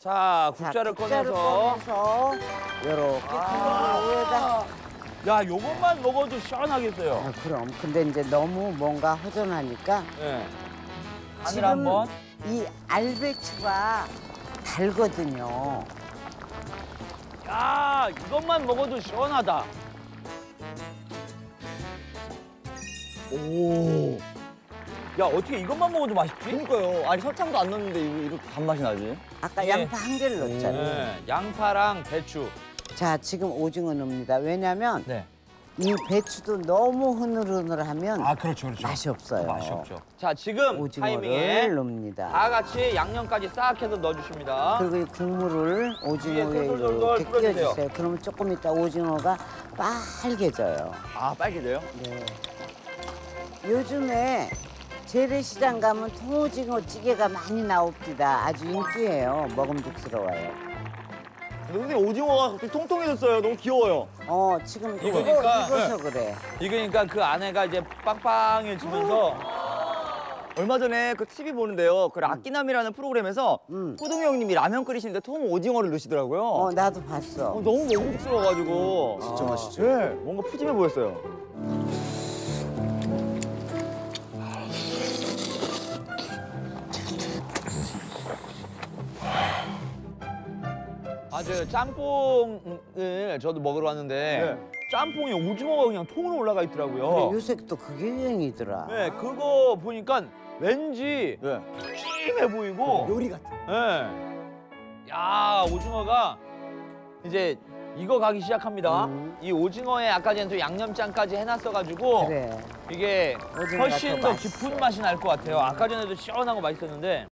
자, 국자를 꺼내서. 요렇게 국물 위에다. 야, 요것만 먹어도 시원하겠어요. 아, 그럼. 근데 이제 너무 뭔가 허전하니까 네. 간을 지금 한번. 이 알배추가 달거든요. 야, 이것만 먹어도 시원하다. 오. 야, 어떻게 이것만 먹어도 맛있지? 그러니까요. 아니 설탕도 안 넣었는데 이렇게 단맛이 나지? 아까 예. 양파 한 개를 넣었잖아요. 네, 양파랑 배추. 자, 지금 오징어 넣습니다. 왜냐면 네. 이 배추도 너무 흐느흐느하면 그렇죠, 그렇죠. 맛이 없어요. 맛이 없죠. 자, 지금 오징어를 타이밍에 넣습니다. 다 같이 양념까지 싹 해서 넣어주십니다. 그리고 이 국물을 오징어 위에 솔솔솔솔 이렇게 뿌려주세요. 끼워주세요. 그러면 조금 있다 오징어가 빨개져요. 아 빨개져요? 네. 요즘에 재래시장 가면 통오징어 찌개가 많이 나옵니다. 아주 인기예요. 먹음직스러워요. 근데 선생님 오징어가 갑자기 통통해졌어요. 너무 귀여워요. 지금 이거니까. 익어서 그래. 익으니까 그 안에가 이제 빵빵해지면서 얼마 전에 그 TV 보는데요. 그 락기남이라는 프로그램에서 호동이 형님이 라면 끓이시는데 통 오징어를 넣으시더라고요. 나도 봤어. 너무 먹음직스러워가지고. 진짜 맛있죠? 네, 뭔가 푸짐해 보였어요. 저 짬뽕을 저도 먹으러 왔는데 짬뽕에 오징어가 그냥 통으로 올라가 있더라고요. 그래, 요새 또 그게 유행이더라. 네, 그거 보니까 왠지 푸짐해 보이고 요리 같아. 네. 야, 오징어가 이제 익어가기 시작합니다. 이 오징어에 아까 전에 또 양념장까지 해놨어가지고 그래. 이게 오징어가 훨씬 더 더 깊은 맛이 날 것 같아요. 아까 전에도 시원하고 맛있었는데